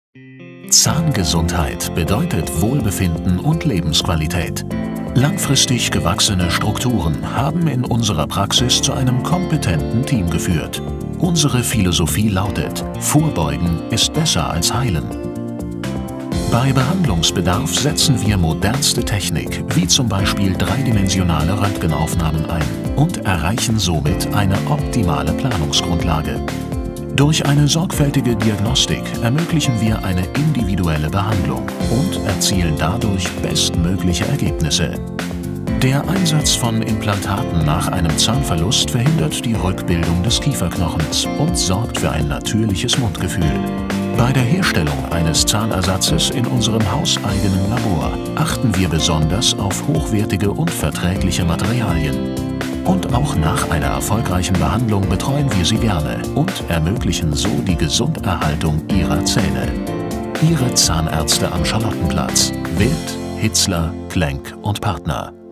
Zahngesundheit bedeutet Wohlbefinden und Lebensqualität. Langfristig gewachsene Strukturen haben in unserer Praxis zu einem kompetenten Team geführt. Unsere Philosophie lautet: Vorbeugen ist besser als heilen. Bei Behandlungsbedarf setzen wir modernste Technik, wie zum Beispiel dreidimensionale Röntgenaufnahmen ein und erreichen somit eine optimale Planungsgrundlage. Durch eine sorgfältige Diagnostik ermöglichen wir eine individuelle Behandlung und erzielen dadurch bestmögliche Ergebnisse. Der Einsatz von Implantaten nach einem Zahnverlust verhindert die Rückbildung des Kieferknochens und sorgt für ein natürliches Mundgefühl. Bei der Herstellung eines Zahnersatzes in unserem hauseigenen Labor achten wir besonders auf hochwertige und verträgliche Materialien. Und auch nach einer erfolgreichen Behandlung betreuen wir Sie gerne und ermöglichen so die Gesunderhaltung Ihrer Zähne. Ihre Zahnärzte am Charlottenplatz. Wild, Hitzler, Klenk und Partner.